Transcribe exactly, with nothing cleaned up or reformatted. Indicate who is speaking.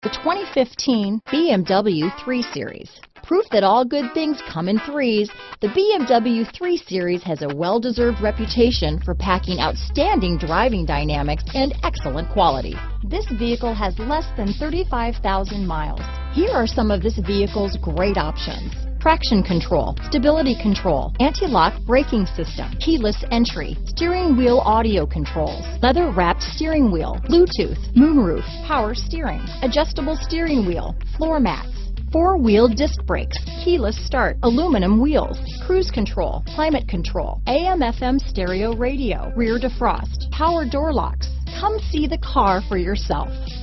Speaker 1: The twenty fifteen B M W three series. Proof that all good things come in threes, the B M W three series has a well-deserved reputation for packing outstanding driving dynamics and excellent quality. This vehicle has less than thirty-five thousand miles. Here are some of this vehicle's great options: traction control, stability control, anti-lock braking system, keyless entry, steering wheel audio controls, leather-wrapped steering wheel, Bluetooth, moonroof, power steering, adjustable steering wheel, floor mats, four-wheel disc brakes, keyless start, aluminum wheels, cruise control, climate control, A M F M stereo radio, rear defrost, power door locks. Come see the car for yourself.